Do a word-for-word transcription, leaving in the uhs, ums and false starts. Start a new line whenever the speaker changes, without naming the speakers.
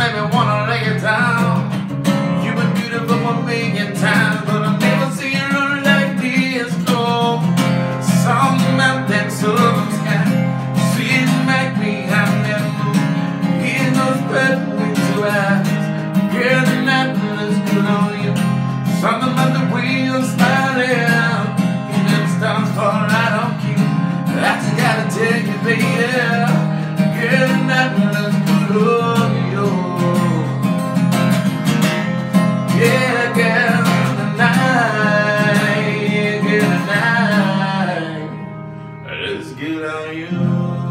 make me wanna lay it down. You've been beautiful a million times, but I've never seen you look like this. No, something about that southern sky, sweet make me have that mood. Here's those perfect with two eyes, girl, there's nothing that's good on you. Something about the way you're smiling, even the stars fall right on you. I just gotta tell you, baby, girl, there's nothing that's good on you. Yeah, girl, tonight, yeah, girl, tonight, let's get on you.